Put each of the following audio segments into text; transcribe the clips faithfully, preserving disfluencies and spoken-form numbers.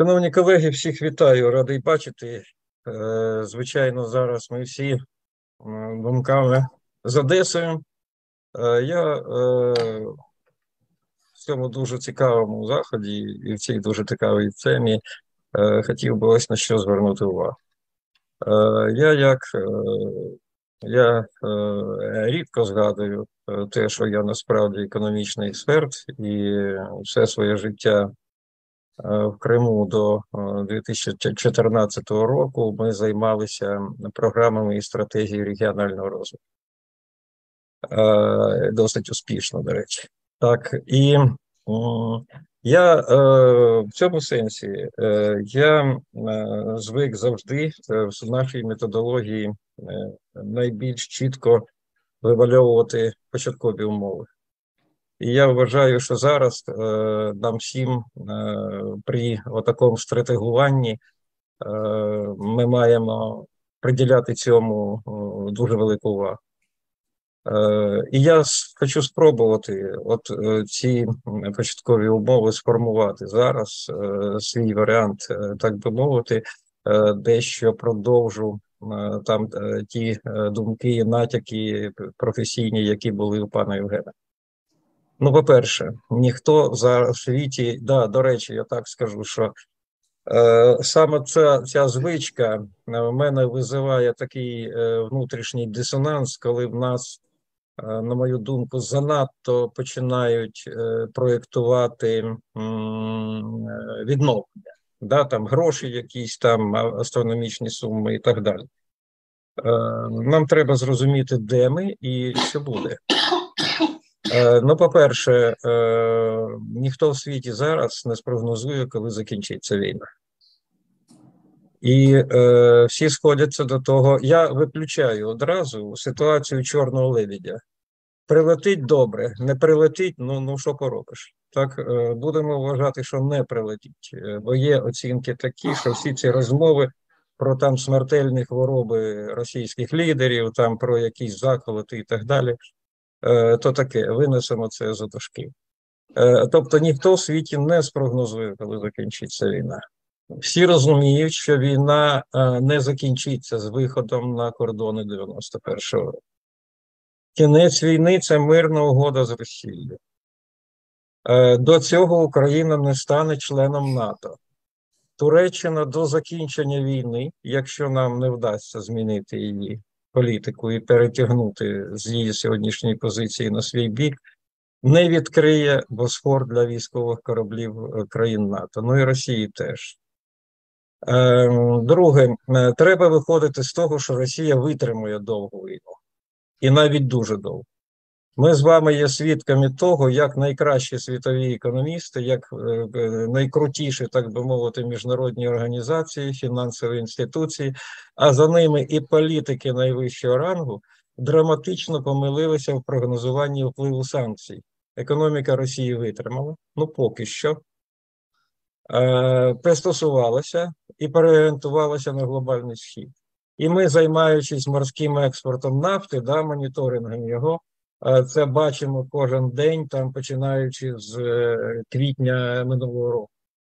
Шановні колеги, всіх вітаю, радий бачити. Е, Звичайно, зараз ми всі е, думками з Одесою. Е, Я е, в цьому дуже цікавому заході і в цій дуже цікавій темі е, хотів би ось на що звернути увагу. Е, Я як е, я е, рідко згадую е, те, що я насправді економічний експерт, і все своє життя в Криму до дві тисячі чотирнадцятого року ми займалися програмами і стратегією регіонального розвитку. Досить успішно, до речі. Так, і я в цьому сенсі я звик завжди в нашій методології найбільш чітко вимальовувати початкові умови. І я вважаю, що зараз е, нам всім е, при отакому стратегуванні е, ми маємо приділяти цьому е, дуже велику увагу. Е, і я хочу спробувати от е, ці початкові умови сформувати зараз, е, свій варіант, е, так би мовити, е, дещо продовжу е, там е, ті е, думки, натяки професійні, які були у пана Євгена. Ну, по-перше, ніхто за в світі, да, до речі, я так скажу, що е, саме ця, ця звичка в мене визиває такий е, внутрішній дисонанс, коли в нас, е, на мою думку, занадто починають е, проєктувати м, відновлення, да, там гроші якісь, там астрономічні суми і так далі. Е, нам треба зрозуміти, де ми і що буде. Ну, по-перше, ніхто в світі зараз не спрогнозує, коли закінчиться війна. І е, всі сходяться до того. Я виключаю одразу ситуацію чорного лебедя. Прилетить добре, не прилетить, ну, ну що поробиш. Так, е, будемо вважати, що не прилетить. Бо є оцінки такі, що всі ці розмови про там смертельні хвороби російських лідерів, там про якісь заколоти і так далі, то таке, винесемо це за дошки. Тобто ніхто в світі не спрогнозує, коли закінчиться війна. Всі розуміють, що війна не закінчиться з виходом на кордони дев'яносто першого року. Кінець війни – це мирна угода з Росією. До цього Україна не стане членом НАТО. Туреччина до закінчення війни, якщо нам не вдасться змінити її політику і перетягнути з її сьогоднішньої позиції на свій бік, не відкриє Босфор для військових кораблів країн НАТО. Ну і Росії теж. Друге, треба виходити з того, що Росія витримує довгу війну. І навіть дуже довго. Ми з вами є свідками того, як найкращі світові економісти, як найкрутіші, так би мовити, міжнародні організації, фінансові інституції, а за ними і політики найвищого рангу, драматично помилилися в прогнозуванні впливу санкцій. Економіка Росії витримала, ну поки що, е, пристосувалася і переорієнтувалася на глобальний схід. І ми, займаючись морським експортом нафти, да, моніторингом його, це бачимо кожен день, там починаючи з квітня минулого року.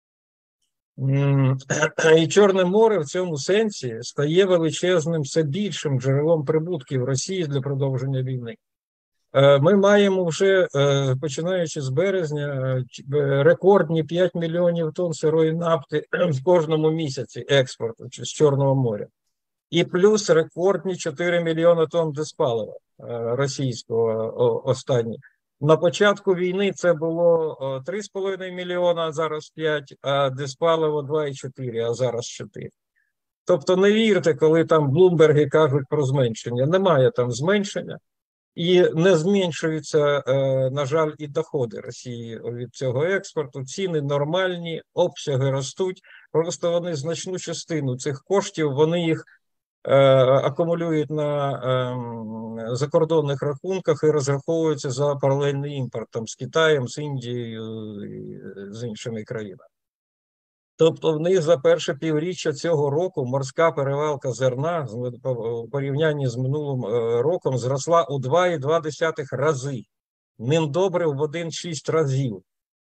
І Чорне море в цьому сенсі стає величезним, все більшим джерелом прибутків Росії для продовження війни. Ми маємо вже, починаючи з березня, рекордні п'ять мільйонів тонн сирої нафти в кожному місяці експорту з Чорного моря. І плюс рекордні чотири мільйони тонн диспалива російського останні. На початку війни це було три з половиною мільйона, а зараз п'ять, а диспаливо два і чотири, а зараз чотири. Тобто не вірте, коли там Блумберги кажуть про зменшення. Немає там зменшення. І не зменшуються, на жаль, і доходи Росії від цього експорту. Ціни нормальні, обсяги ростуть. Просто вони значну частину цих коштів, вони їх акумулюють на е, закордонних рахунках і розраховуються за паралельний імпорт там, з Китаєм, з Індією і з іншими країнами. Тобто в них за перше півріччя цього року морська перевалка зерна в порівнянні з минулим роком зросла у два і дві десятих рази. Ним добре в один цілих шість разів.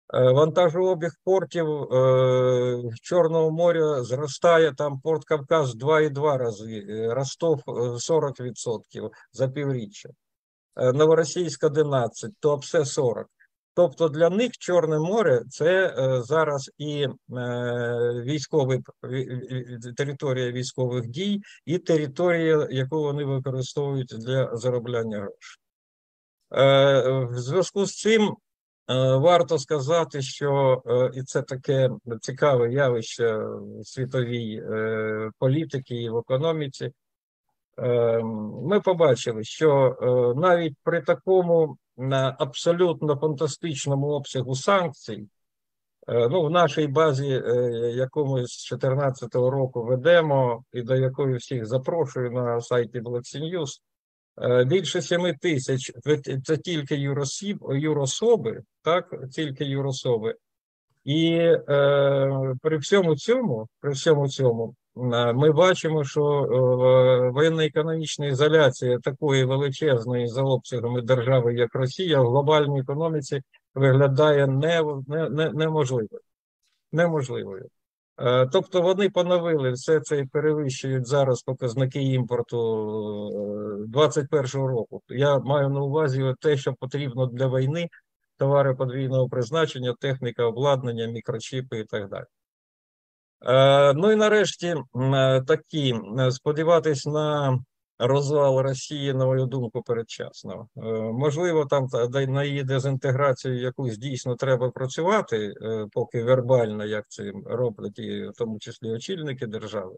Вантажообіг портів Чорного моря зростає, там порт Кавказ два і два рази, Ростов сорок відсотків за півріччя, Новоросійськ одинадцять, Туапсе сорок. Тобто для них Чорне море – це зараз і військовий, територія військових дій, і територія, яку вони використовують для заробляння грошей. В зв'язку з цим варто сказати, що, і це таке цікаве явище в світовій політиці і в економіці, ми побачили, що навіть при такому абсолютно фантастичному обсягу санкцій, ну, в нашій базі, яку ми з дві тисячі чотирнадцятого року ведемо і до якої всіх запрошую на сайті Black News, більше семи тисяч, це тільки юросіб, юрособи, так, тільки юрособи. І е, при всьому цьому, при всьому цьому, ми бачимо, що воєнно-економічна ізоляція такої величезної за обсягами держави, як Росія, в глобальній економіці виглядає не, не, не, неможливою. неможливою. Тобто вони поновили все це і перевищують зараз показники імпорту двадцять першого року. Я маю на увазі те, що потрібно для війни, товари подвійного призначення, техніка, обладнання, мікрочіпи і так далі. Ну і нарешті такі, сподіватись на розвал Росії, на мою думку, передчасно. Можливо, там на її дезінтеграцію якусь дійсно треба працювати, поки вербально, як це роблять, і в тому числі очільники держави.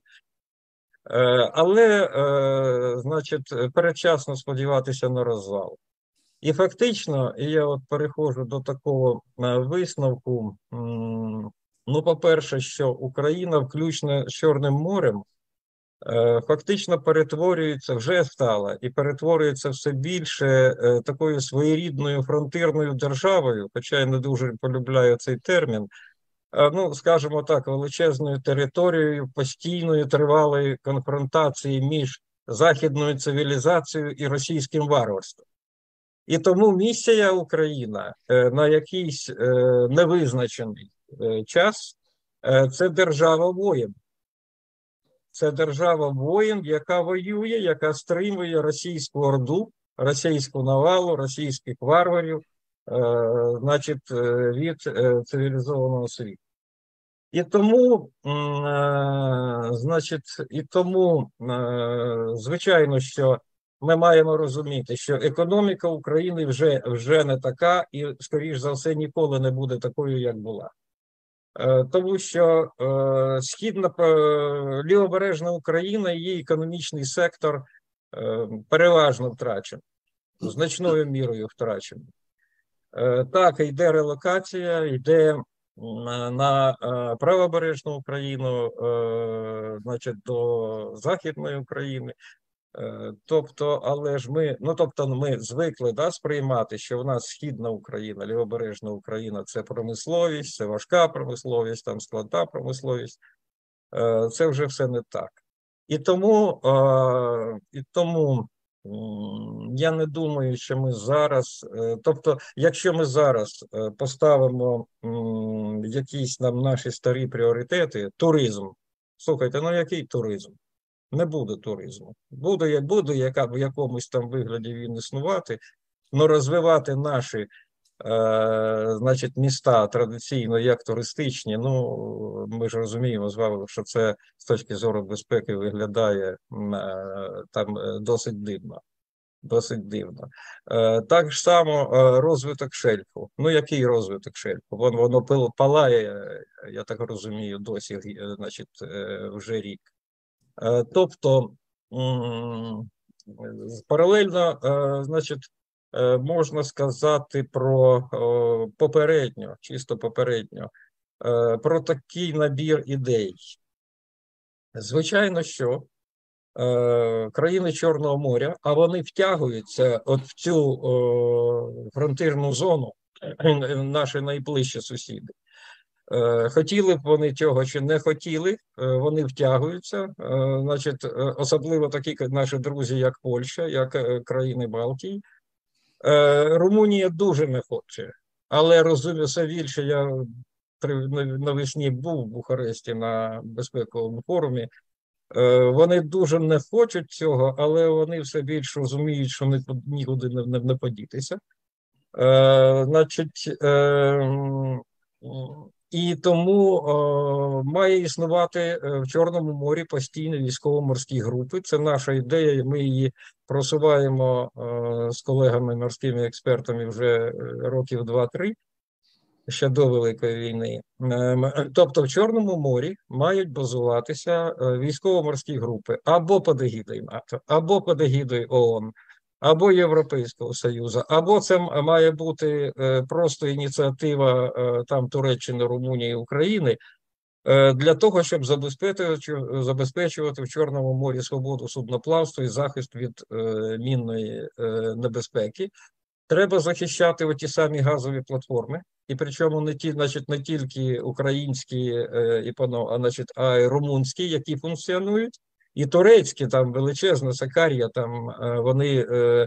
Але, значить, передчасно сподіватися на розвал. І фактично, і я от переходжу до такого висновку, ну, по-перше, що Україна, включно з Чорним морем, фактично перетворюється, вже стала, і перетворюється все більше такою своєрідною фронтирною державою, хоча я не дуже полюбляю цей термін, ну, скажімо так, величезною територією постійної тривалої конфронтації між західною цивілізацією і російським варварством. І тому місія Україна на якийсь невизначений час – це держава воїн. Це держава воїн, яка воює, яка стримує російську орду, російську навалу, російських варварів, значить, від цивілізованого світу. І тому, значить, і тому, звичайно, що ми маємо розуміти, що економіка України вже, вже не така і, скоріш за все, ніколи не буде такою, як була. Тому що е, східна, е, лівобережна Україна, її економічний сектор е, переважно втрачений, значною мірою втрачений. Е, так, йде релокація, йде на, на е, правобережну Україну, е, значить, до Західної України. Тобто, але ж ми, ну тобто ми звикли, да, сприймати, що в нас східна Україна, лівобережна Україна – це промисловість, це важка промисловість, там складна промисловість. Це вже все не так. І тому, і тому я не думаю, що ми зараз, тобто, якщо ми зараз поставимо якісь нам наші старі пріоритети, туризм, слухайте, ну який туризм? Не буде туризму. Буде, буде яка, в якомусь там вигляді він існувати, але розвивати наші е, значить, міста традиційно як туристичні, ну, ми ж розуміємо з вами, що це з точки зору безпеки виглядає е, там досить дивно. Досить дивно. Е, так ж само е, розвиток шельфу. Ну, який розвиток шельфу? Вон, воно палає, я так розумію, досі, значить, е, вже рік. Тобто, паралельно, значить, можна сказати про попередньо, чисто попередньо, про такий набір ідей. Звичайно, що країни Чорного моря, а вони втягуються от в цю фронтирну зону, наші найближчі сусіди. Хотіли б вони цього чи не хотіли, вони втягуються, значить, особливо такі наші друзі, як Польща, як країни Балтії. Румунія дуже не хоче, але розумію все більше. Я навесні був в Бухаресті на безпековому форумі. Вони дуже не хочуть цього, але вони все більше розуміють, що нікуди не, не подітися. Е, значить, е, і тому е, має існувати в Чорному морі постійні військово-морські групи. Це наша ідея, ми її просуваємо е, з колегами морськими експертами вже років два-три, ще до Великої війни. Тобто в Чорному морі мають базуватися військово-морські групи або під егідою НАТО, або під егідою ООН, або Європейського Союзу, або це має бути просто ініціатива там Туреччини, Румунії, України для того, щоб забезпечувати, забезпечувати в Чорному морі свободу судноплавства і захист від мінної небезпеки. Треба захищати оті самі газові платформи, і причому не ті, значить, не тільки українські, е, а, значить, а й румунські, які функціонують, і турецькі, там величезна Сакарія, там е, вони е,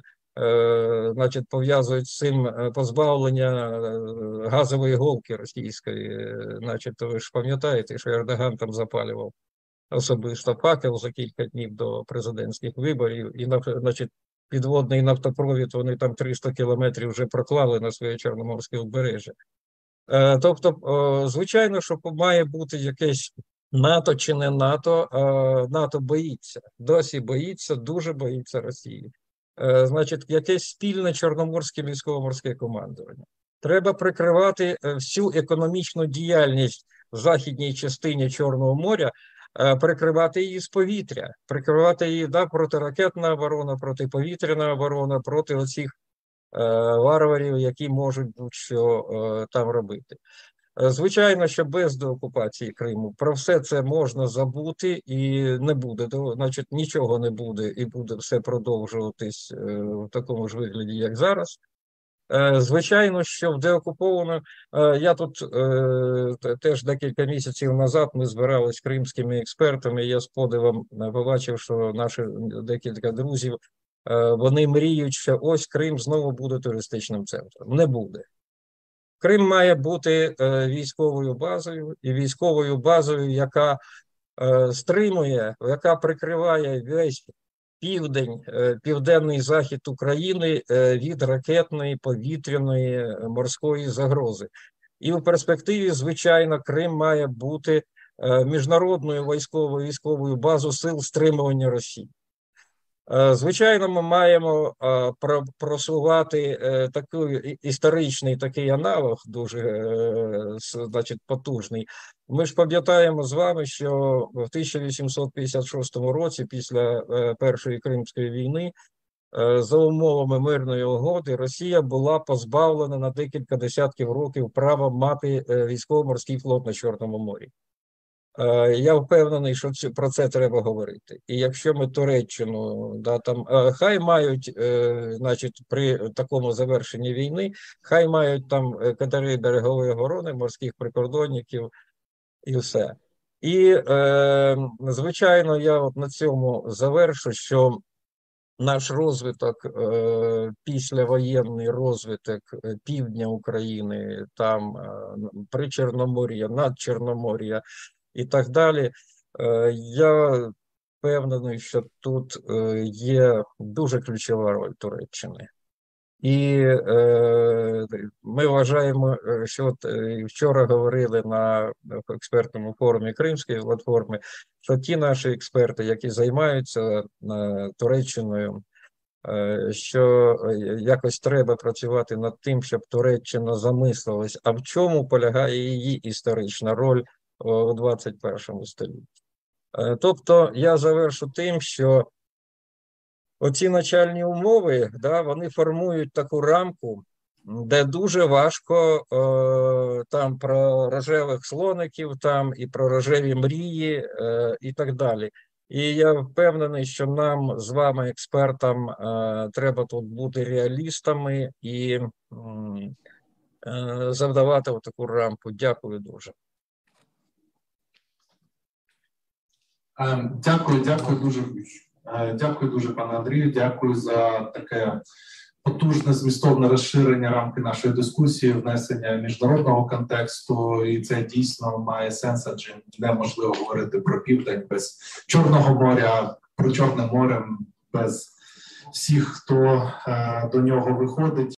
е, значить, пов'язують з цим позбавлення газової голки російської. Значить, ви ж пам'ятаєте, що Ердоган там запалював особисто факел за кілька днів до президентських виборів, і, значить, підводний нафтопровід, вони там триста кілометрів вже проклали на своє Чорноморське узбережжя. Тобто, звичайно, що має бути якесь НАТО чи не НАТО. НАТО боїться, досі боїться, дуже боїться Росії. Значить, якесь спільне Чорноморське військово-морське командування. Треба прикривати всю економічну діяльність в західній частині Чорного моря, прикривати її з повітря, прикривати її, да, протиракетна оборона, протиповітряна оборона, проти оцих е, варварів, які можуть будь-що е, там робити. Звичайно, що без деокупації Криму про все це можна забути і не буде, значить нічого не буде і буде все продовжуватись е, в такому ж вигляді, як зараз. Звичайно, що в деокуповано, я тут е, теж декілька місяців назад ми збирались з кримськими експертами, я з подивом побачив, що наші декілька друзів, е, вони мріють, що ось Крим знову буде туристичним центром. Не буде. Крим має бути е, військовою базою, і військовою базою, яка е, стримує, яка прикриває весь південь, південний захід України від ракетної, повітряної, морської загрози. І в перспективі, звичайно, Крим має бути міжнародною військовою військовою базою сил стримування Росії. Звичайно, ми маємо просувати такий історичний такий аналог, дуже, значить, потужний. Ми ж пам'ятаємо з вами, що в тисяча вісімсот п'ятдесят шостому році, після Першої Кримської війни, за умовами мирної угоди, Росія була позбавлена на декілька десятків років права мати військово-морський флот на Чорному морі. Я впевнений, що про це треба говорити. І якщо ми Туреччину, да, там, хай мають, значить, при такому завершенні війни, хай мають там катери берегової оборони, морських прикордонників і все. І, е, звичайно, я от на цьому завершу, що наш розвиток, е, післявоєнний розвиток півдня України, там, е, при Чорномор'я, над Чорномор'я, і так далі, я впевнений, що тут є дуже ключова роль Туреччини. І е, ми вважаємо, що от вчора говорили на експертному форумі Кримської платформи, що ті наші експерти, які займаються Туреччиною, що якось треба працювати над тим, щоб Туреччина замислилась, а в чому полягає її історична роль у двадцять першому столітті. Тобто я завершу тим, що оці начальні умови, да, вони формують таку рамку, де дуже важко е, там про рожевих слоників, там і про рожеві мрії е, і так далі. І я впевнений, що нам з вами, експертам, е, треба тут бути реалістами і е, завдавати таку рамку. Дякую дуже. Дякую, дякую дуже. Дякую дуже, пане Андрію. Дякую за таке потужне змістовне розширення рамки нашої дискусії, внесення міжнародного контексту, і це дійсно має сенс, адже неможливо говорити про південь без Чорного моря, про Чорне море без всіх, хто е, до нього виходить.